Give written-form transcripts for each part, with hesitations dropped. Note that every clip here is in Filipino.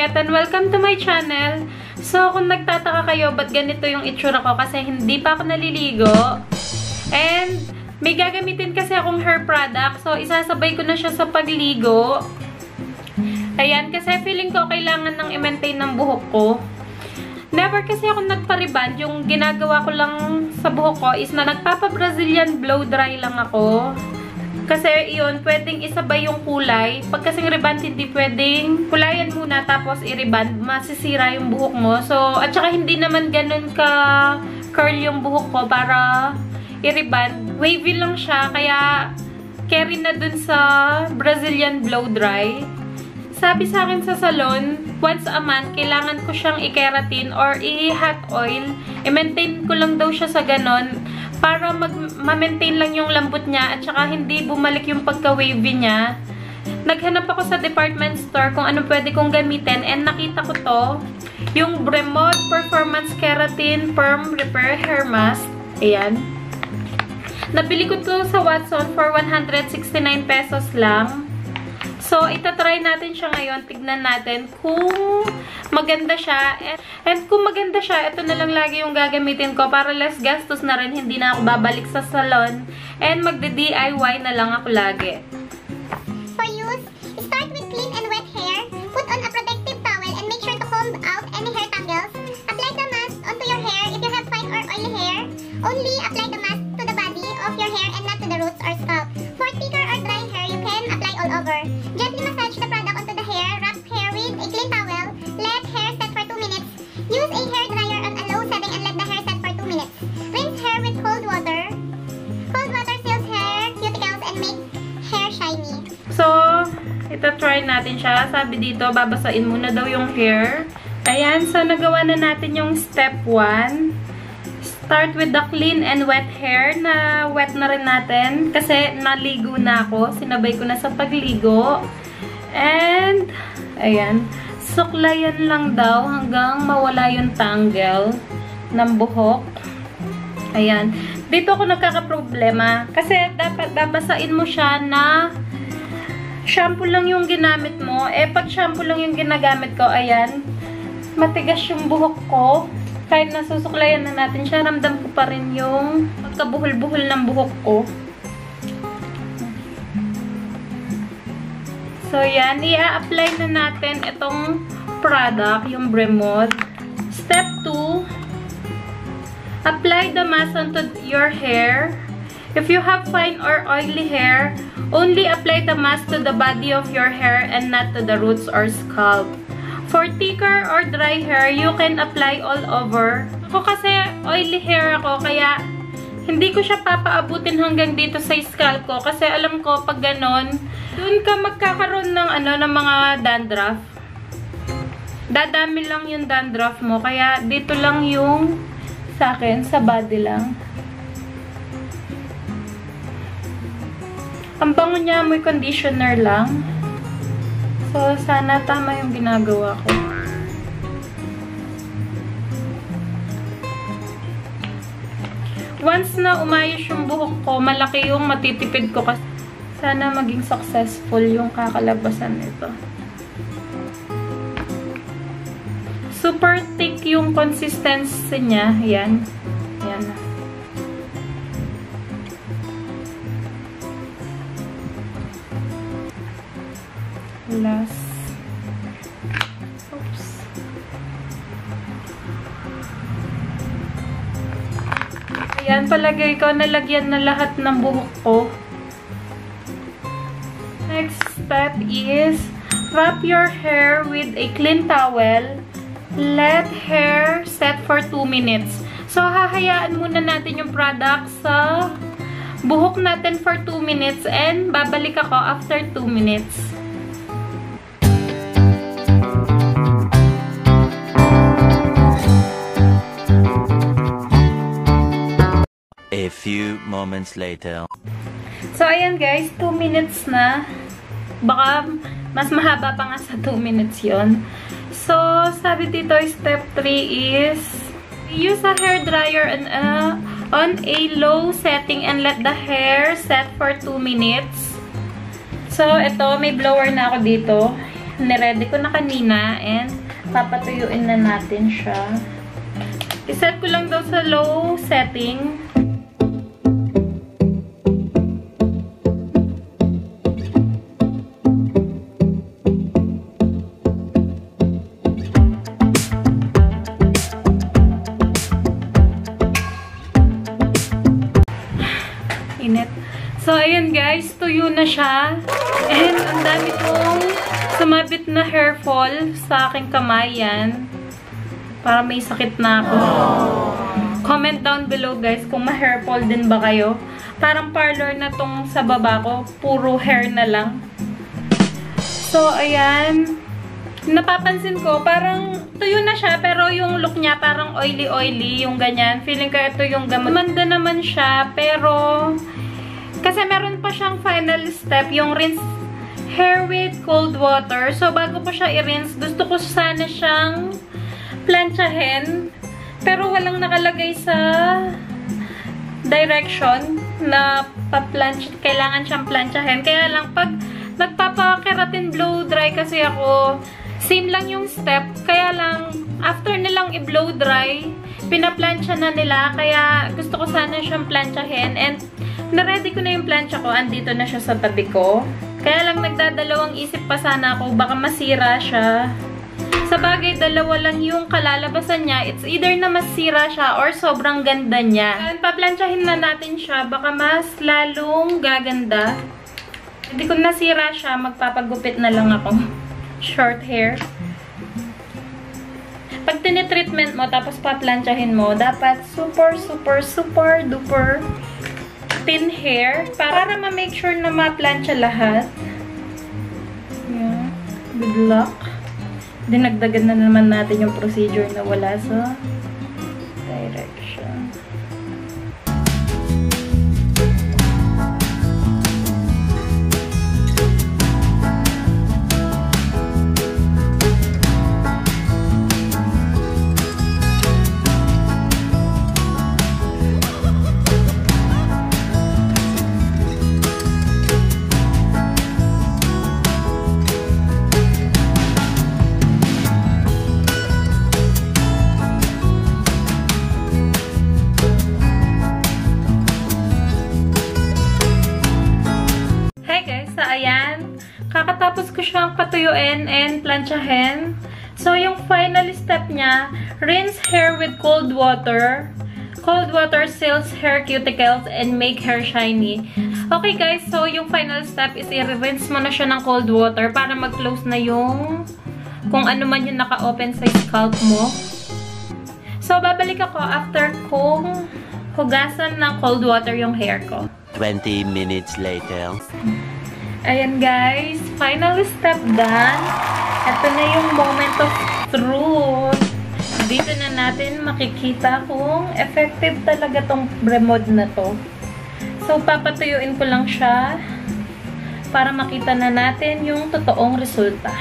Janet and welcome to my channel. So, kung nagtataka kayo, ba't ganito yung itsura ko? Kasi hindi pa ako naliligo. And, may gagamitin kasi akong hair product. So, isasabay ko na siya sa pagligo. Ayan, kasi feeling ko kailangan nang i-maintain ng buhok ko. Never kasi ako nagpa-reband. Yung ginagawa ko lang sa buhok ko is na nagpapa-Brazilian blow dry lang ako. Kasi yun, pwedeng isabay yung kulay. Pag kasing reband, hindi pwedeng kulayan muna tapos i-reband. Masisira yung buhok mo. So, at saka hindi naman ganun ka curl yung buhok ko para i-reband. Wavy lang siya, kaya carry na dun sa Brazilian blow dry. Sabi sa akin sa salon, once a month, kailangan ko siyang i-keratin or i-hot oil. I-maintain ko lang daw siya sa ganon para ma-maintain lang yung lambot niya at saka hindi bumalik yung pagka-wavy niya. Naghanap ako sa department store kung ano pwede kong gamitin and nakita ko to, yung Bremod Performance Keratin Perm Repair Hair Mask. Ayan. Nabili ko to sa Watson for 169 pesos lang. So, itatry natin siya ngayon. Tignan natin kung maganda siya. And kung maganda siya, ito na lang lagi yung gagamitin ko para less gastos na rin. Hindi na ako babalik sa salon. And magde-DIY na lang ako lagi. For use, start with clean and wet hair. Put on a protective towel and make sure to comb out any hair tangles. Apply the mask onto your hair if you have fine or oily hair. Only apply the mask to the body of your hair and not to the roots or scalp. For thicker or dry hair, you can apply all over. Gently massage the product onto the hair. Wrap hair with a clean towel. Let hair set for 2 minutes. Use a hair dryer on a low setting and let the hair set for 2 minutes. Rinse hair with cold water. Cold water seals hair cuticles and make hair shiny. So, ito try natin siya. Sabi dito, babasain muna daw yung hair. Ayan, so nagawa na natin yung step 1. Start with the clean and wet hair na wet na rin natin kasi naligo na ako. Sinabay ko na sa pagligo. And, ayan, suklayan lang daw hanggang mawala yung tangle ng buhok. Ayan. Dito ako nagkakaproblema kasi dapat babasain mo siya na shampoo lang yung ginamit mo. Eh, pag shampoo lang yung ginagamit ko, ayan, matigas yung buhok ko. Kahit nasusuklayan na natin siya, ramdam ko pa rin yung pagkabuhol-buhol ng buhok ko. So, yan. I-apply na natin itong product, yung Bremod. Step 2, apply the mask onto your hair. If you have fine or oily hair, only apply the mask to the body of your hair and not to the roots or scalp. For thicker or dry hair, you can apply all over. Ako kasi oily hair ako, kaya hindi ko siya papaabutin hanggang dito sa scalp ko. Kasi alam ko, pag ganon, dun ka magkakaroon ng, ng mga dandruff. Dadami lang yung dandruff mo. Kaya dito lang yung sa akin, sa body lang. Ang bango niya, may conditioner lang. So, sana tama yung ginagawa ko. Once na umayos yung buhok ko, malaki yung matitipid ko kasi sana maging successful yung kakalabasan nito. Super thick yung consistency niya. Yan. Yan. Last. Oops. Ayan, palagay ko, nalagyan na lahat ng buhok ko. Next step is, wrap your hair with a clean towel. Let hair set for 2 minutes. So, hahayaan muna natin yung product sa buhok natin for 2 minutes and babalik ako after 2 minutes. A few moments later. So, ayan guys, 2 minutes na. Baka mas mahaba pa nga sa 2 minutes yon. So, sabi dito, step 3 is use a hair dryer on a low setting and let the hair set for 2 minutes. So, ito, may blower na ako dito. niready ko na kanina and papatuyuin na natin siya. I-set ko lang daw sa low setting. Init. So, ayun guys, tuyo na siya. And ang dami kong sumabit na hair fall sa aking kamay yan. Para may sakit na ako. Comment down below guys kung ma-hair fall din ba kayo. Parang parlor na tong sa baba ko. Puro hair na lang. So, ayan. Napapansin ko, parang tuyo na siya, pero yung look niya parang oily-oily, yung ganyan. Feeling ko ito yung gamot. Manda naman siya, pero kasi meron pa siyang final step, yung rinse hair with cold water. So, bago ko siya i-rinse, gusto ko sana siyang planchahin, pero walang nakalagay sa direction na kailangan siyang planchahin. Kaya lang, pag nagpapa-keratin blow dry kasi ako, same lang yung step, kaya lang, after nilang i-blow dry, pinaplansya na nila, kaya gusto ko sana siyang planchahin, and na-ready ko na yung plancha ko, andito na siya sa tabi ko. Kaya lang, nagdadalawang isip pa sana ako, baka masira siya. Sa bagay, dalawa lang yung kalalabasan niya. It's either na masira siya or sobrang ganda niya. And paplansyahin na natin siya, baka mas lalong gaganda. Hindi ko nasira siya, magpapagupit na lang ako. Short hair. Pag tinitreatment mo, tapos paplansyahin mo, dapat super duper thin hair para ma-make sure na ma-plansya lahat. Yeah. Good luck. Dinagdagan na naman natin yung procedure na wala sa direction. Kakatapos ko siyang patuyuin and planchahin. So, yung final step niya, rinse hair with cold water. Cold water seals hair cuticles and make hair shiny. Okay guys, so yung final step is i-rinse mo na siya ng cold water para mag-close na yung kung ano man yung naka-open sa scalp mo. So, babalik ako after kong hugasan ng cold water yung hair ko. 20 minutes later. Ayan guys, final step done. Ito na yung moment of truth. Dito na natin makikita kung effective talaga tong remod na to. So, papatuyuin ko lang siya para makita na natin yung totoong resulta.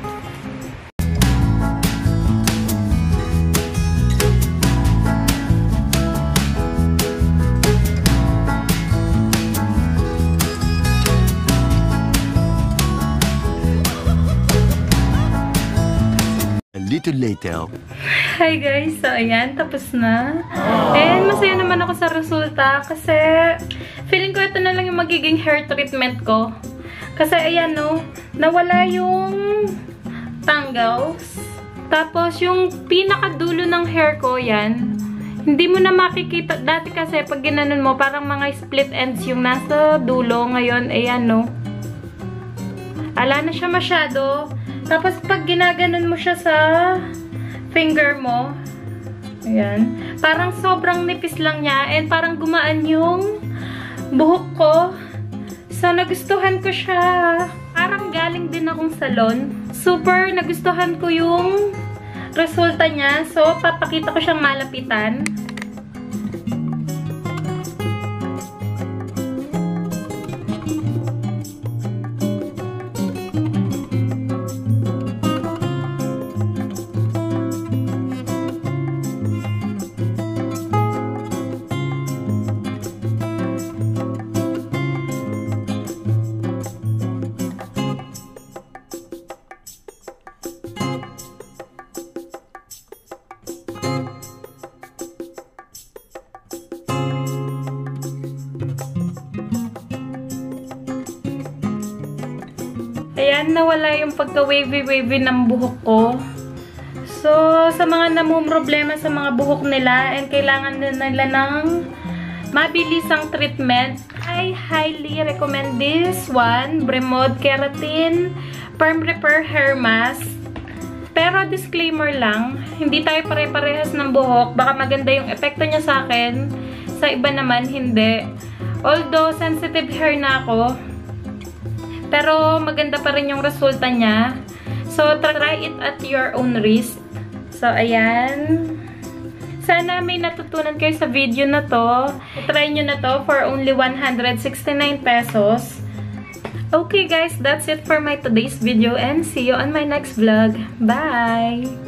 Little later. Hi guys! So, ayan. Tapos na. And masaya naman ako sa resulta kasi feeling ko ito na lang yung magiging hair treatment ko. Kasi ayan no, nawala yung tangles. Tapos yung pinakadulo ng hair ko, yan. Hindi mo na makikita. Dati kasi pag ginanon mo, parang mga split ends yung nasa dulo. Ngayon, ayan no. Ala na siya masyado. Tapos, pag ginaganon mo siya sa finger mo, ayan, parang sobrang nipis lang niya and parang gumaan yung buhok ko. So, nagustuhan ko siya. Parang galing din akong salon. Super nagustuhan ko yung resulta niya. So, papakita ko siyang malapitan. Ayan, nawala yung pagka-wavy-wavy ng buhok ko. So, sa mga namumroblema sa mga buhok nila and kailangan nila ng mabilisang treatment, I highly recommend this one, Bremod Keratin Perm Repair Hair Mask. Pero disclaimer lang, hindi tayo pare-parehas ng buhok. Baka maganda yung epekto niya sa akin. Sa iba naman, hindi. Although, sensitive hair na ako, pero maganda pa rin yung resulta niya. So, try it at your own risk. So, ayan. Sana may natutunan kayo sa video na to. Try nyo na to for only 169 pesos. Okay guys, that's it for my today's video and see you on my next vlog. Bye!